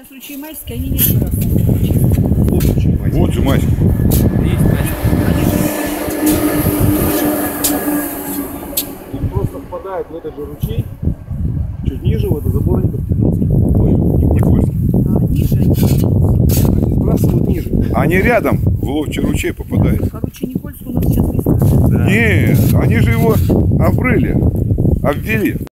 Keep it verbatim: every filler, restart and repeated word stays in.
есть ручей Майский, они не выбрасывают. Вот ручей Майский. Вот же Майский. Есть Майский. Он просто впадает в этот же ручей, чуть ниже, в это заборник Петровский. Ой, Никольский. А ниже они. Они сбрасывают ниже. Они рядом в ловчий ручей попадают. Короче, Никольск у нас сейчас не страшно. Нет, они же его обрыли, обвели.